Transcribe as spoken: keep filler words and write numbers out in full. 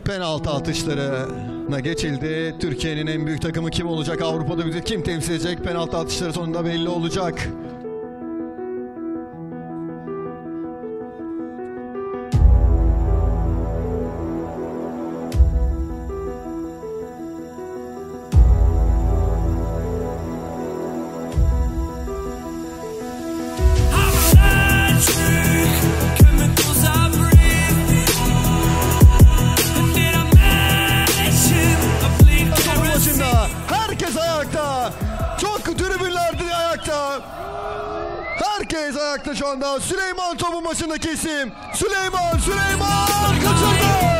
penaltı atışlarına geçildi. Türkiye'nin en büyük takımı kim olacak? Avrupa'da bizi kim temsil edecek? Penaltı atışları sonunda belli olacak. Herkes ayakta. Çok tribünlerde ayakta. Herkes ayakta şu anda. Süleyman topun başındaki isim. Süleyman, Süleyman kaçırdı.